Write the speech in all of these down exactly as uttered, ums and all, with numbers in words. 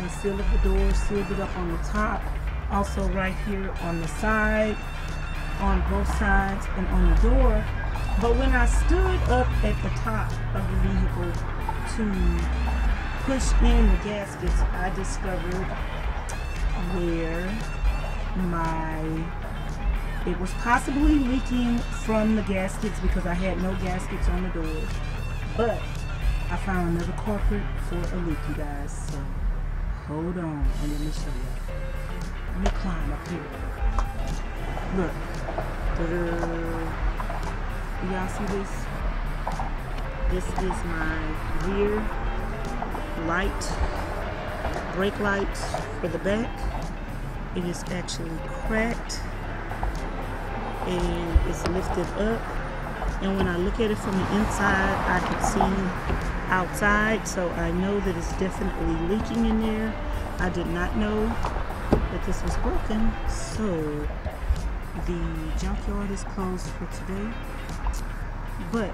the seal of the door, sealed it up on the top, also right here on the side, on both sides, and on the door. But when I stood up at the top of the vehicle to push in the gaskets, I discovered where my, it was possibly leaking from the gaskets because I had no gaskets on the doors. But I found another culprit for a leak, you guys. So hold on and let me show you. Let me climb up here. Look. Do y'all see this? This is my rear light, brake light for the back. It is actually cracked and it's lifted up. And when I look at it from the inside, I can see outside, so I know that it's definitely leaking in there. I did not know that this was broken, so the junkyard is closed for today. But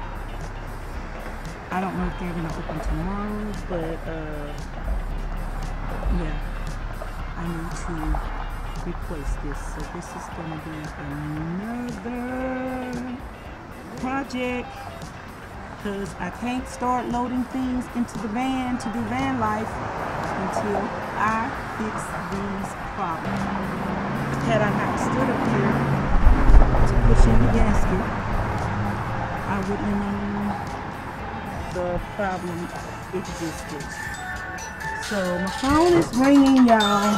I don't know if they're gonna open tomorrow, but uh, yeah, I need to replace this. So this is gonna be another project because I can't start loading things into the van to do van life until I fix these problems. Had I not stood up here to push in the gasket, I wouldn't have known the problem existed. So my phone is ringing, y'all.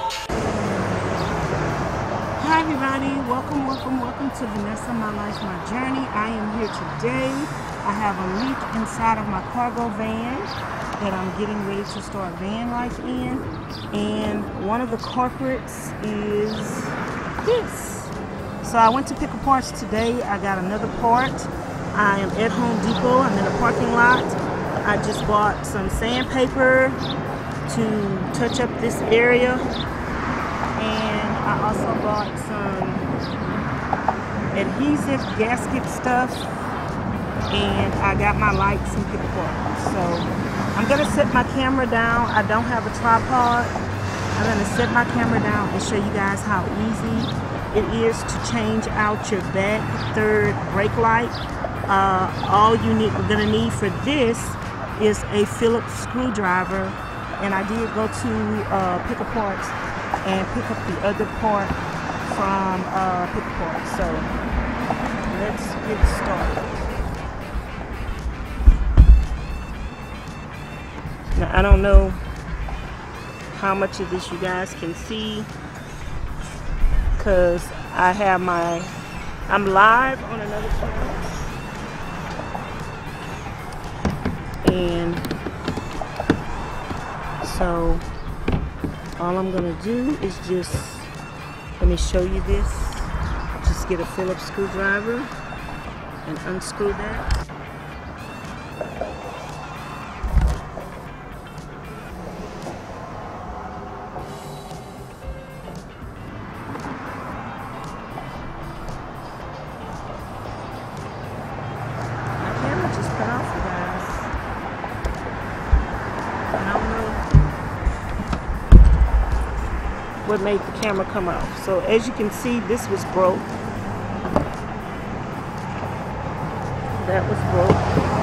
Hi everybody, welcome, welcome, welcome to Vanessa, My Life, My Journey. I am here today. I have a leak inside of my cargo van that I'm getting ready to start van life in. And one of the culprits is this. So I went to pick up parts today. I got another part. I am at Home Depot. I'm in a parking lot. I just bought some sandpaper to touch up this area. And I also bought some adhesive gasket stuff, and I got my lights and pick parts. So I'm gonna set my camera down. I don't have a tripod. I'm gonna set my camera down and show you guys how easy it is to change out your back third brake light. Uh, all you need, we're gonna need for this is a Phillips screwdriver, and I did go to uh, pick parts and pick up the other part from uh, pick parts. So let's get started. Now I don't know how much of this you guys can see because I have my, I'm live on another channel, and so all I'm gonna do is just, let me show you this. Just get a Phillips screwdriver and unscrew that. My camera just cut off, you guys. I don't know what made the camera come off. So as you can see, this was broke. That was broke.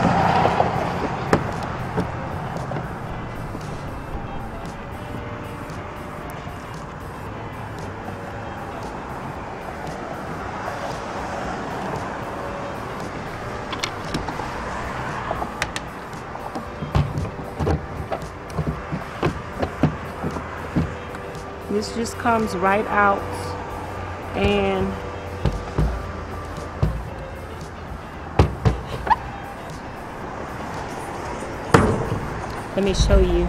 This just comes right out, and let me show you.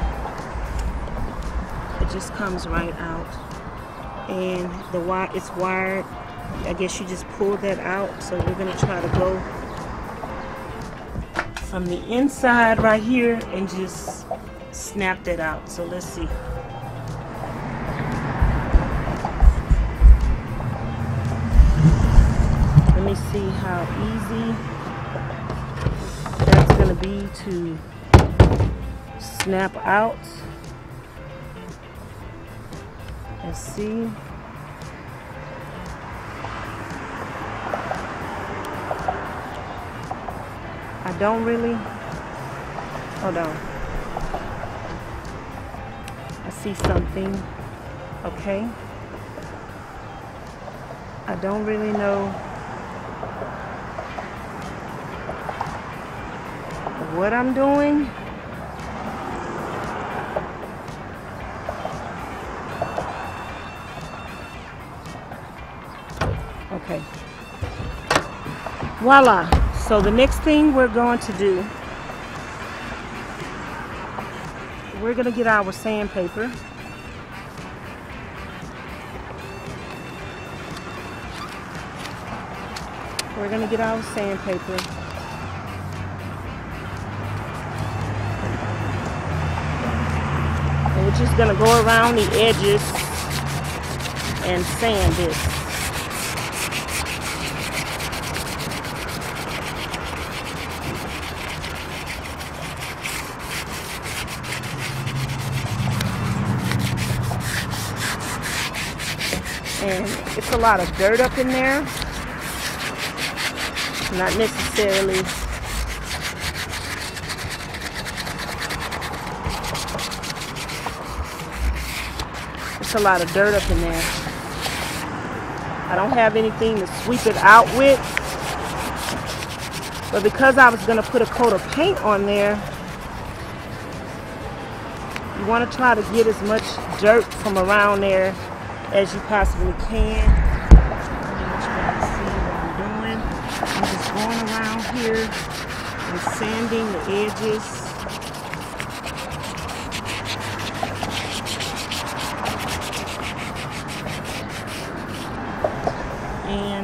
It just comes right out, and the wire, it's wired. I guess you just pull that out. So we're gonna try to go from the inside right here and just snap that out. So let's see. Let me see how easy that's going to be to snap out. Let's see. I don't really, hold on. I see something, okay. I don't really know what I'm doing. Okay. Voila. So the next thing we're going to do, we're going to get our sandpaper. We're going to get our sandpaper. And we're just going to go around the edges and sand this. And it's a lot of dirt up in there. Not necessarily it's a lot of dirt up in there. I don't have anything to sweep it out with. But because I was going to put a coat of paint on there, you want to try to get as much dirt from around there as you possibly can. See what I'm doing. I'm just going around here and sanding the edges. And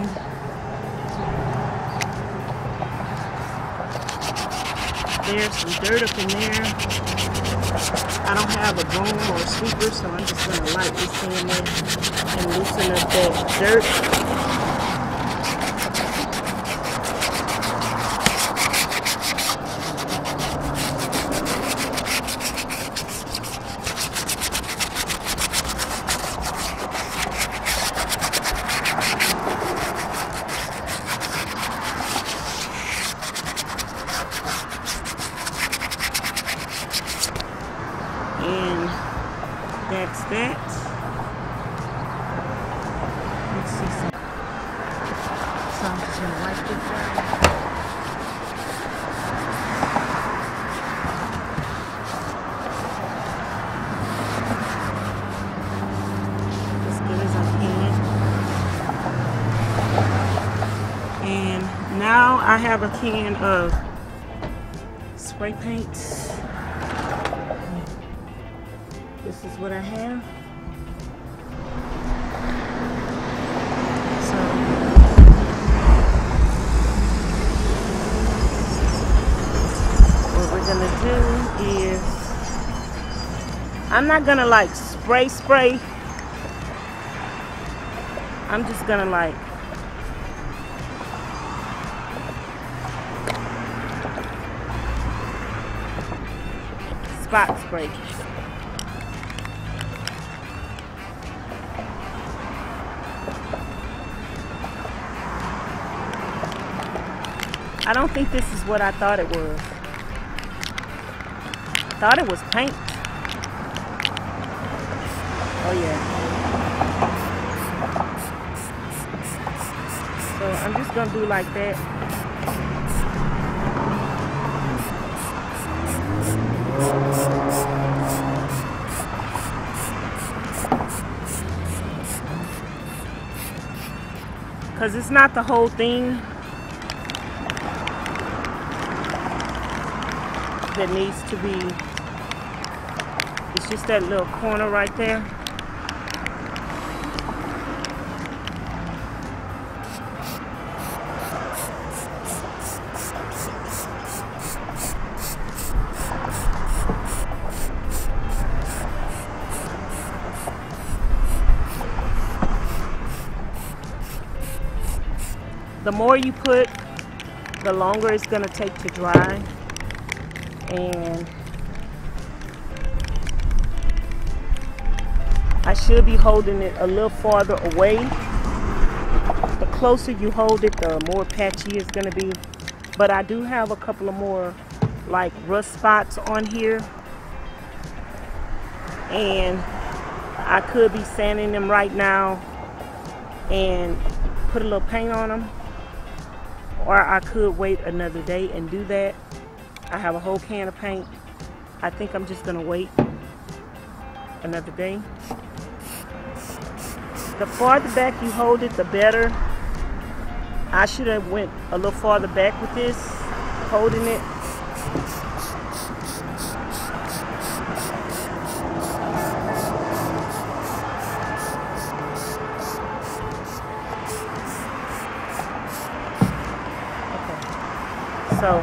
there's some dirt up in there. I don't have a broom or a sweeper, so I'm just going to lightly sand it and loosen up that dirt. And that's that. Let's see some. So I'm just gonna wipe this down. As good as I can. And now I have a can of spray paint. This is what I have. So what we're gonna do is, I'm not gonna like spray spray. I'm just gonna like spot spray. I don't think this is what I thought it was. I thought it was paint. Oh yeah. So I'm just gonna do like that. Because it's not the whole thing that needs to be, it's just that little corner right there. The more you put, the longer it's going to take to dry. And I should be holding it a little farther away. The closer you hold it, the more patchy it's gonna be. But I do have a couple of more like rust spots on here, and I could be sanding them right now and put a little paint on them, or I could wait another day and do that. I have a whole can of paint. I think I'm just gonna wait another day. The farther back you hold it, the better. I should have went a little farther back with this, holding it. Okay. So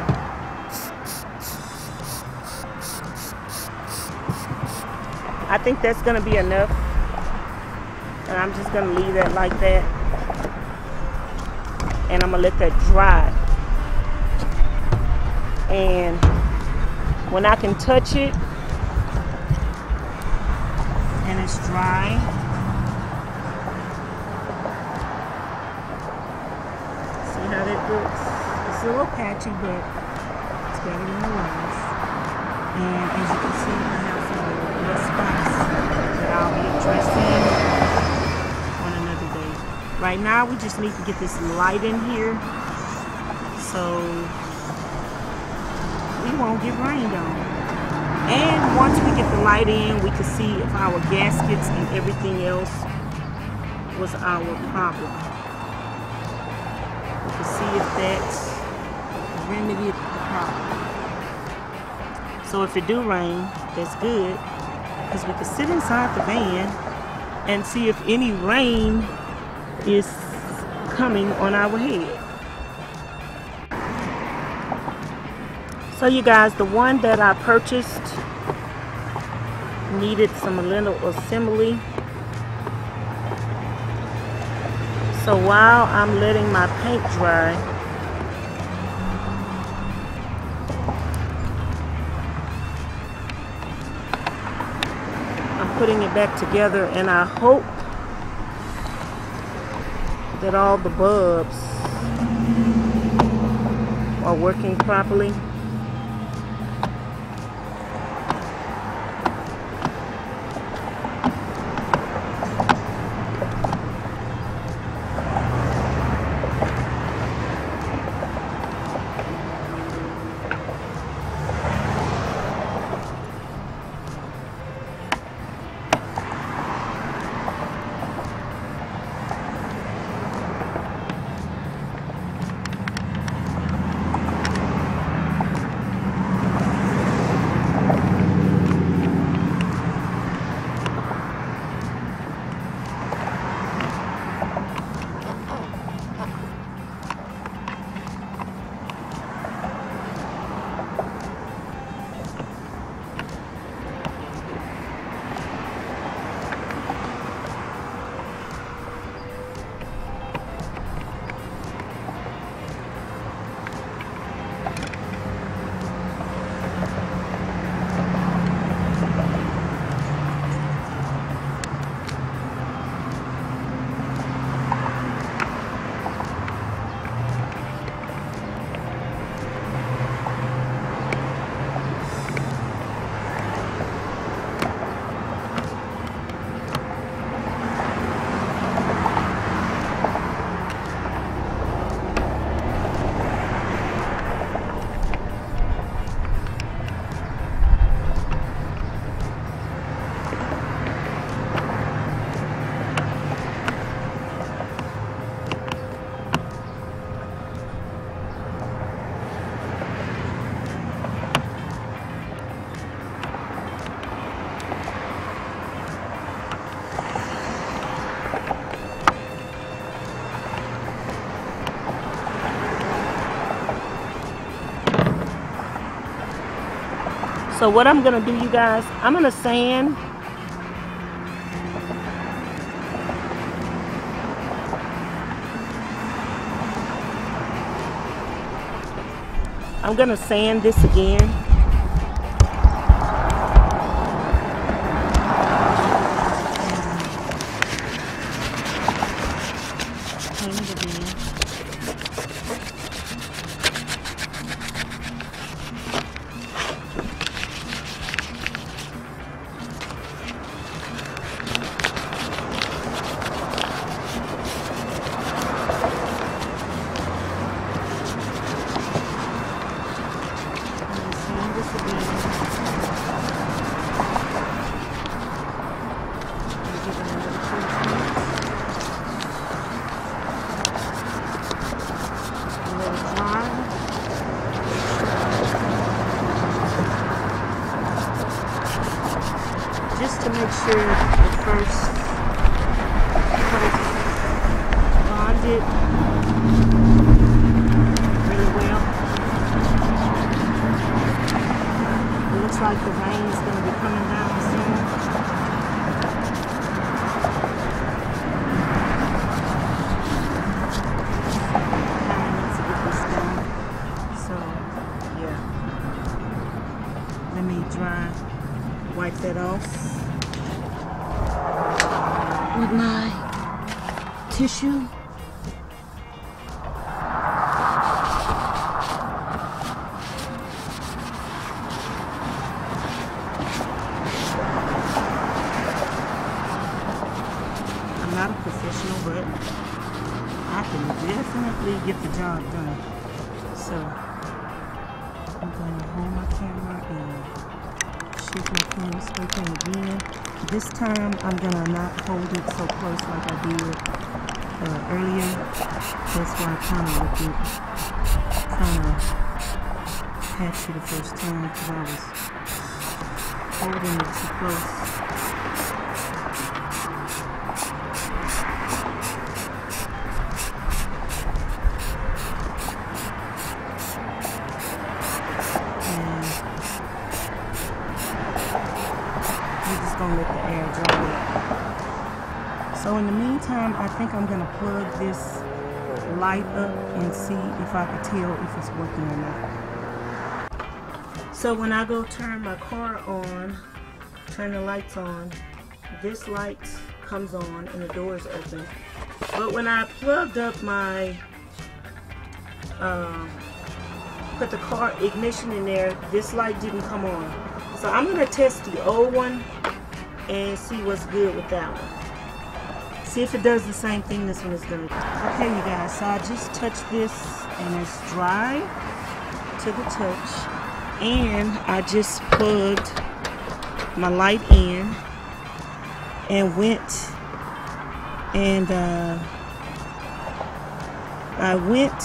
I think that's gonna be enough. And I'm just gonna leave that like that. And I'm gonna let that dry. And when I can touch it and it's dry, see how that looks? It's a little patchy, but it's better than it was. And as you can see, I have some little spots that I'll be addressing on another day. Right now, we just need to get this light in here so we won't get rained on. And once we get the light in, we can see if our gaskets and everything else was our problem. We can see if that's remedied the problem. So if it do rain, that's good, because we can sit inside the van and see if any rain is coming on our head. So you guys, the one that I purchased needed some little assembly. So while I'm letting my paint dry, I'm putting it back together, and I hope that all the bulbs are working properly. So what I'm gonna do, you guys, I'm gonna sand I'm gonna sand this again. to make sure the first coat bonded really well. It looks like the rain is going to be coming down soon. Kind of needs to get this done. So, yeah. Let me dry, wipe that off with my tissue. I'm not a professional, but I can definitely get the job done. So I'm going to hold my camera and shift my camera straight in again. This time I'm going to not hold it so close like I did uh, earlier. That's why I kind of looked it kind of patchy the first time because I was holding it too close. Gonna let the air dry it. So in the meantime, I think I'm gonna plug this light up and see if I can tell if it's working or not. So when I go turn my car on, turn the lights on, this light comes on and the door is open. But when I plugged up my um, put the car ignition in there, this light didn't come on. So I'm gonna test the old one and see what's good with that one. See if it does the same thing this one is gonna do. Okay, you guys, so I just touched this and it's dry to the touch. And I just plugged my light in and went and uh, I went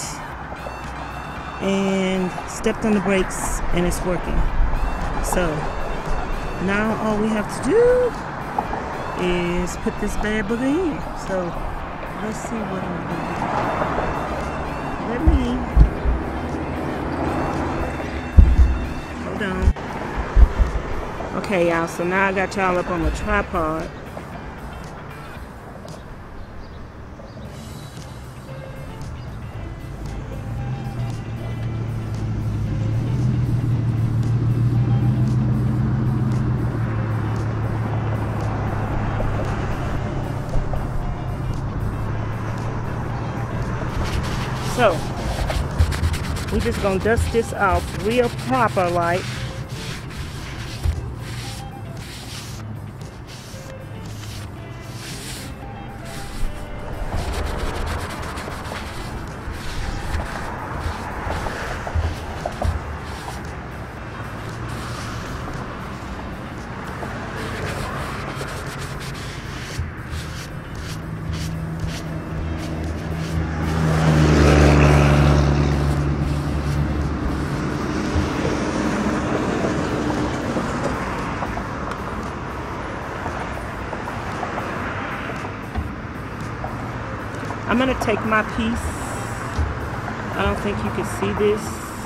and stepped on the brakes and it's working. So now all we have to do is put this bad booger in. So let's see what I'm gonna do. Let me hold on. Okay, y'all. So now I got y'all up on the tripod. So, we just gonna dust this off real proper like. I'm gonna take my piece. I don't think you can see this.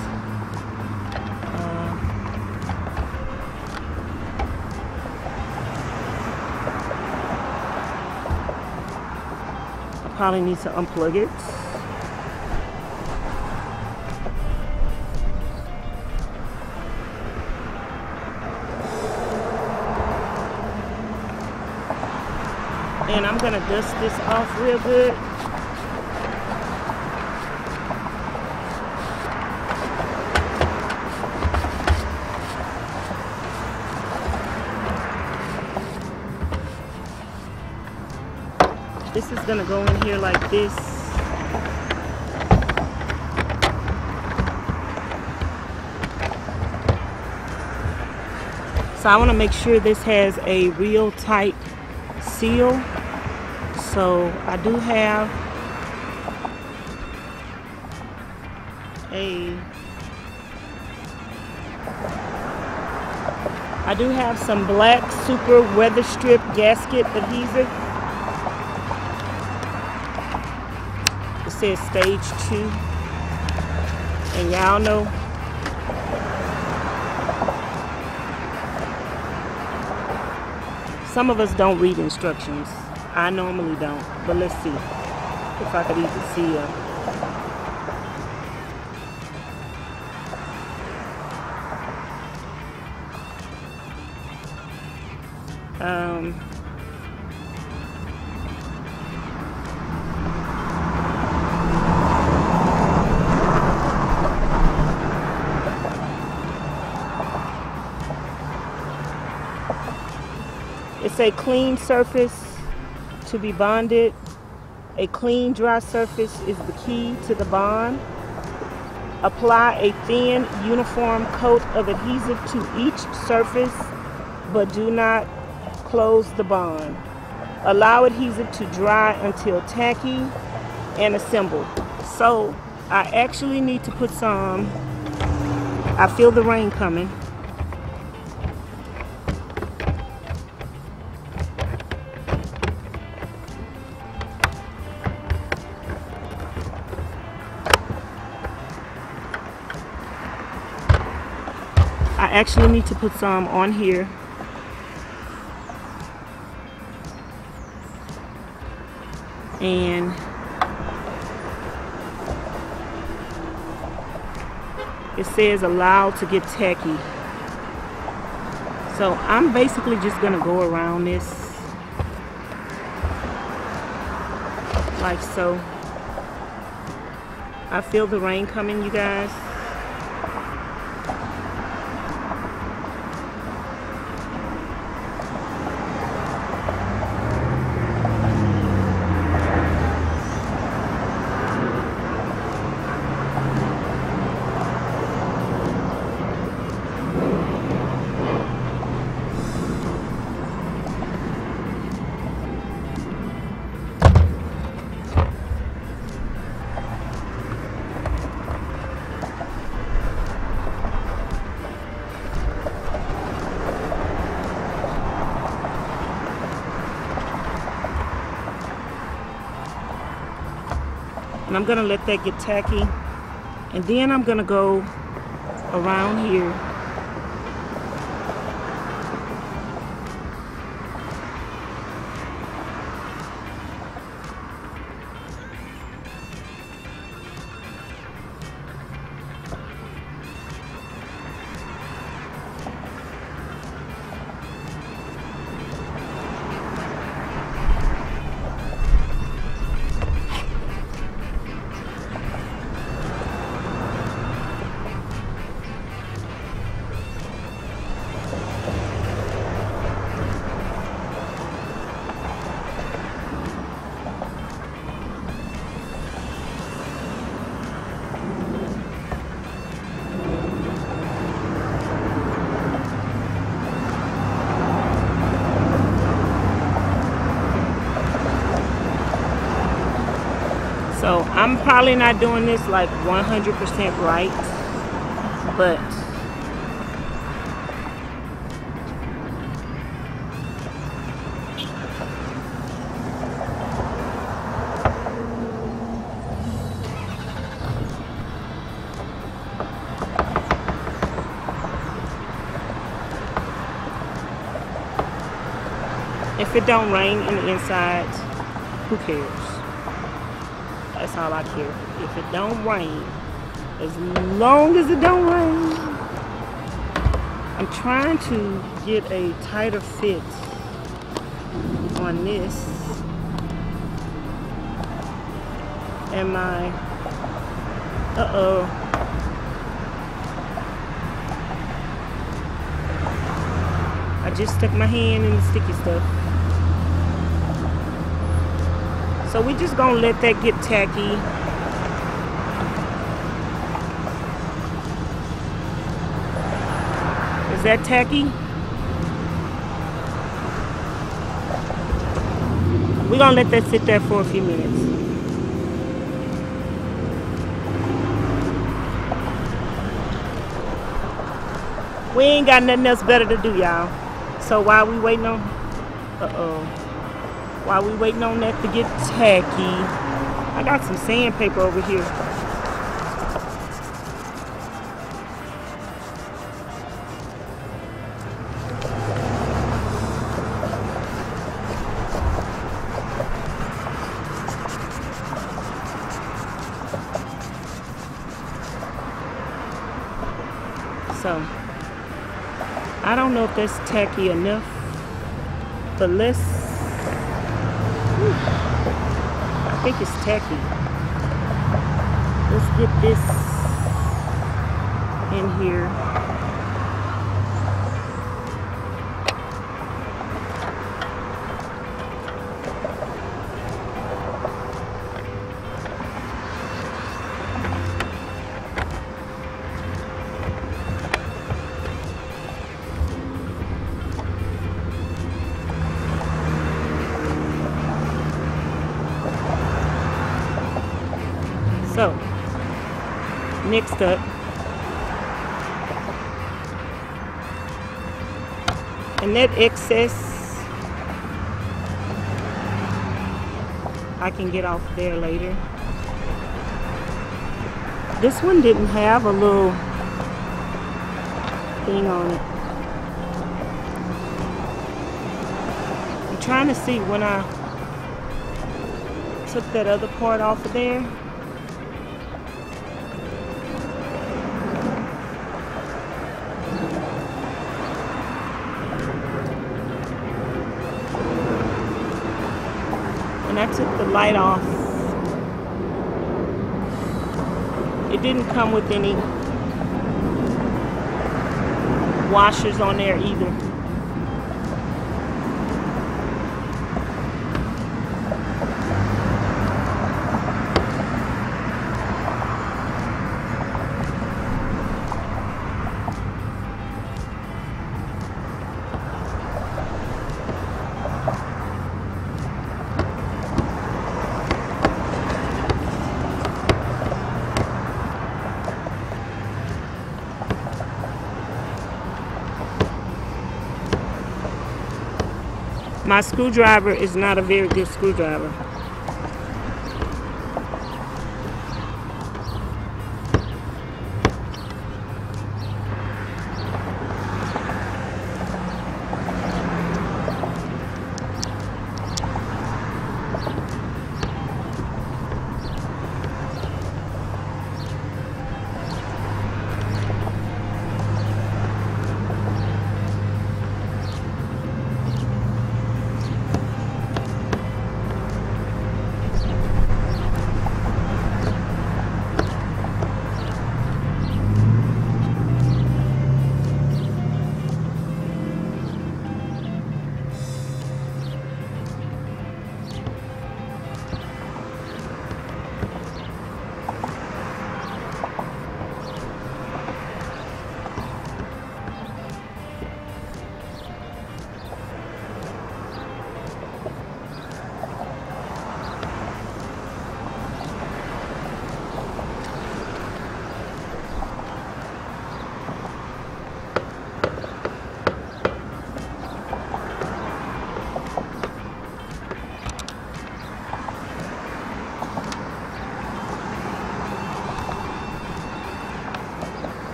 Uh, I probably need to unplug it. And I'm gonna dust this off real good. This is gonna go in here like this. So I wanna make sure this has a real tight seal. So I do have a I do have some black super weather strip gasket adhesive. It says stage two. And y'all know some of us don't read instructions. I normally don't, but let's see if I could even see them. Um, it's a clean surface to be bonded. A clean, dry surface is the key to the bond. Apply a thin, uniform coat of adhesive to each surface, but do not close the bond. Allow adhesive to dry until tacky and assembled. So I actually need to put some, I feel the rain coming. I actually need to put some on here. And it says allowed to get tacky. So I'm basically just gonna go around this like so. I feel the rain coming, you guys. And I'm gonna let that get tacky, and then I'm gonna go around here So I'm probably not doing this like one hundred percent right, but if it don't rain in the inside, who cares? That's all I care. If it don't rain, as long as it don't rain. I'm trying to get a tighter fit on this. And my, uh-oh. I just stuck my hand in the sticky stuff. So we just gonna let that get tacky. Is that tacky? We're gonna let that sit there for a few minutes. We ain't got nothing else better to do, y'all. So while we waiting on, uh-oh, while we waiting on that to get tacky, I got some sandpaper over here. So, I don't know if that's tacky enough, but let's, whew, I think it's tacky. Let's get this in here. So, next up, and that excess, I can get off there later. This one didn't have a little thing on it. I'm trying to see when I took that other part off of there. I took the light off. It didn't come with any washers on there either. My screwdriver is not a very good screwdriver.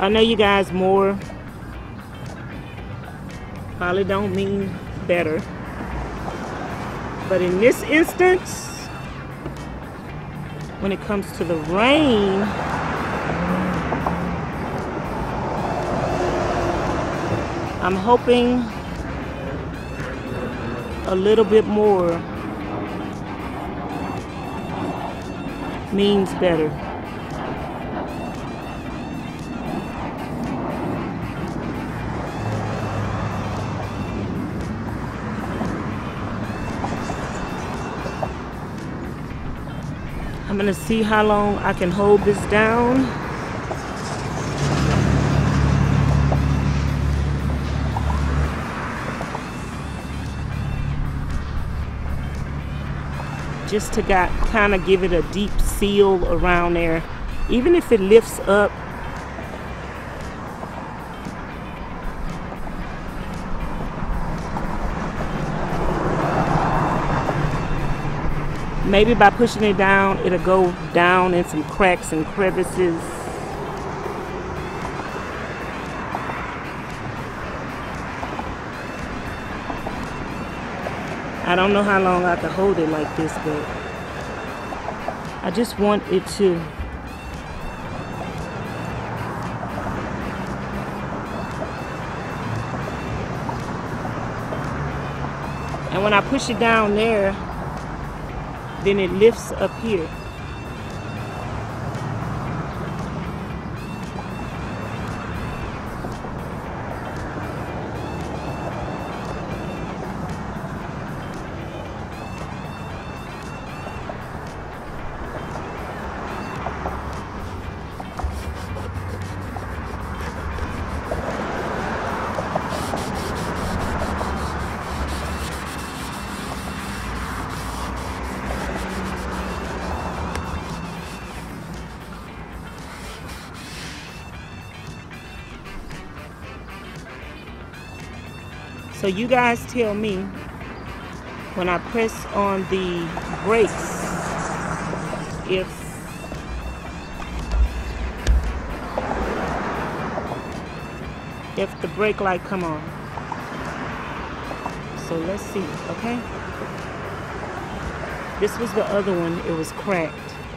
I know you guys more probably don't mean better, but in this instance, when it comes to the rain, I'm hoping a little bit more means better. I'm gonna see how long I can hold this down. Just to got kind of give it a deep seal around there. Even if it lifts up, maybe by pushing it down, it'll go down in some cracks and crevices. I don't know how long I can hold it like this, but I just want it to and when I push it down there, then it lifts up here. So you guys tell me, when I press on the brakes, if if the brake light come on. So let's see, okay? This was the other one, it was cracked.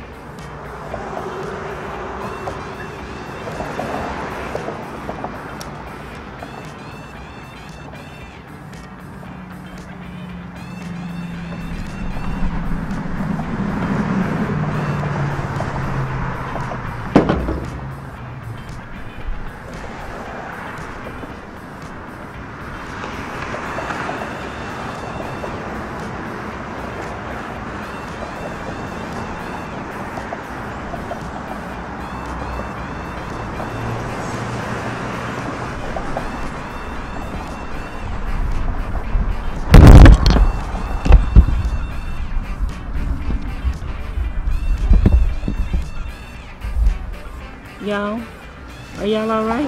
Y'all, are y'all all right?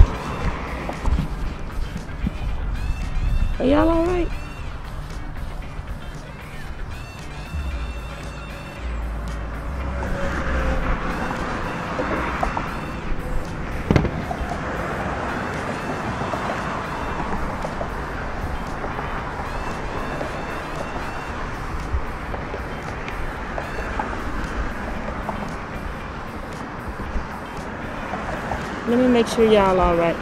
Are y'all all right? Let me make sure y'all all right.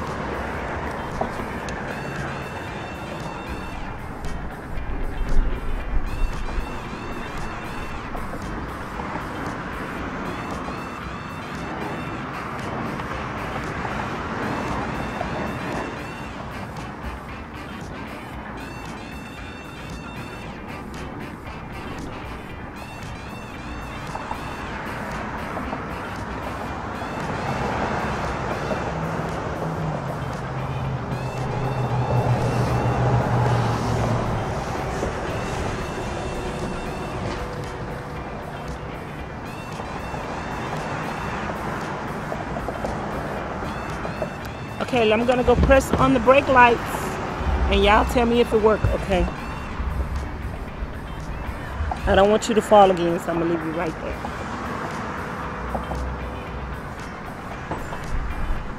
Okay, I'm gonna go press on the brake lights and y'all tell me if it worked, okay? I don't want you to fall again, so I'm gonna leave you right there.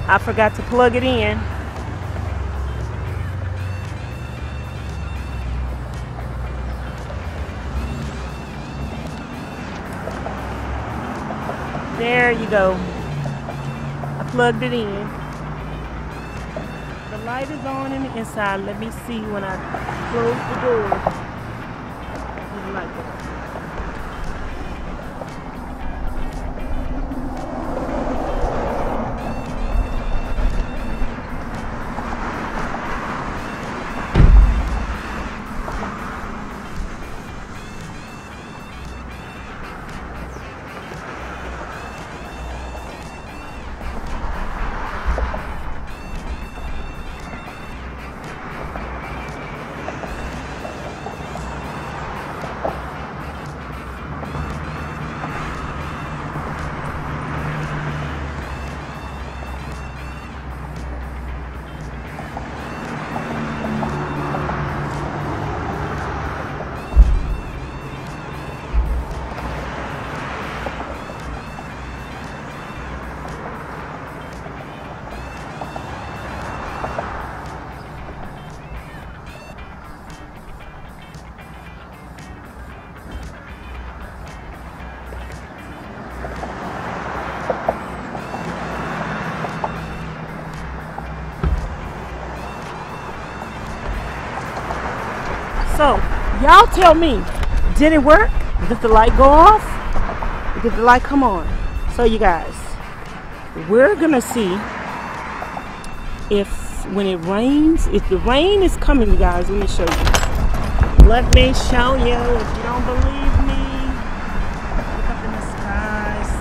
I forgot to plug it in. There you go. I plugged it in. The light is on in the inside. Let me see when I close the door. Where's the light go? So, y'all tell me, did it work? Did the light go off? Did the light come on? So you guys, we're gonna see if when it rains, if the rain is coming, you guys, let me show you. Let me show you, if you don't believe me, look up in the skies.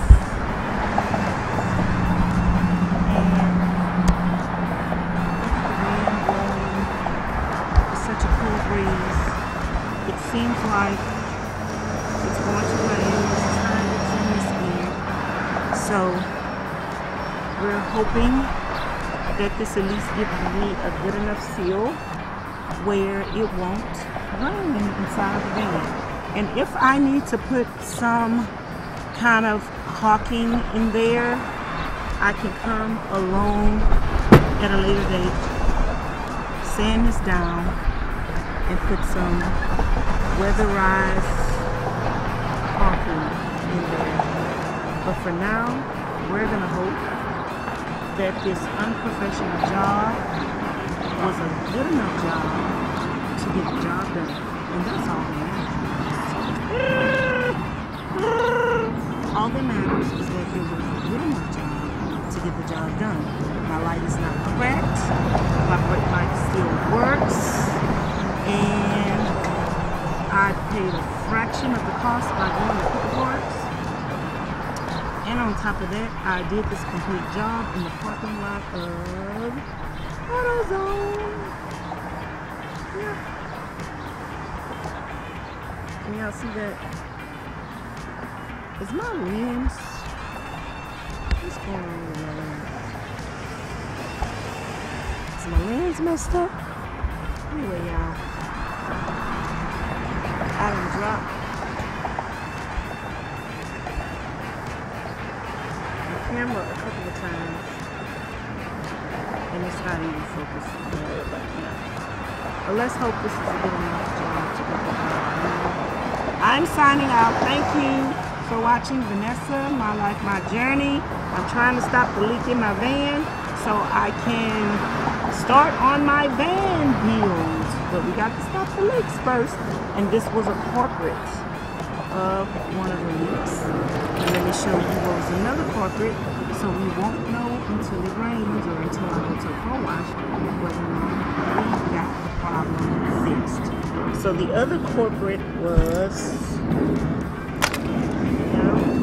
It seems like it's going to rain this time it's in this year. So we're hoping that this at least gives me a good enough seal where it won't rain inside of the van. And if I need to put some kind of caulking in there, I can come along at a later date, sand this down, and put some weatherized caulking in there. But for now, we're gonna hope that this unprofessional job was a good enough job to get the job done. And that's all that matters. All that matters is that it was a good enough job to get the job done. My light is not cracked. My brake light still works. And I paid a fraction of the cost by doing the quick parts. And on top of that, I did this complete job in the parking lot of AutoZone. Yeah. Can y'all see that? Is my lens? What's going on with my lens? Is my lens messed up? Anyway, y'all. I done dropped the camera a couple of times, and it's not even focusing. But let's hope this is a good enough job to get the job done. I'm signing out. Thank you for watching Vanessa, My Life, My Journey. I'm trying to stop the leak in my van so I can start on my van build. But we got to stop the leaks first. And this was a corporate of one of the leaks. And let me show you what was another corporate, so we won't know until it rains or until I go to a car wash whether or not we got the problem fixed. So the other corporate was, you know,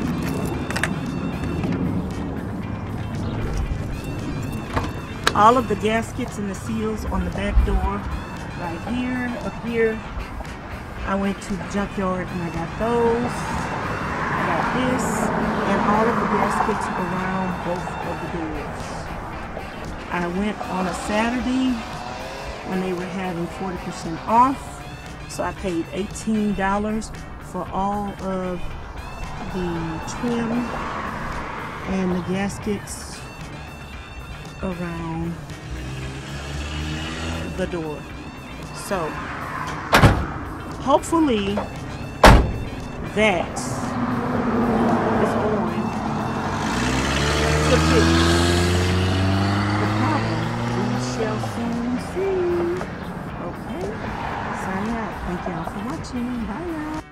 all of the gaskets and the seals on the back door. Right here, up here, I went to the junkyard and I got those. I got this, and all of the gaskets around both of the doors. I went on a Saturday when they were having forty percent off, so I paid eighteen dollars for all of the trim and the gaskets around the door. So hopefully that is going to fix the problem. We shall soon see. Okay, signing out. Thank y'all for watching. Bye y'all.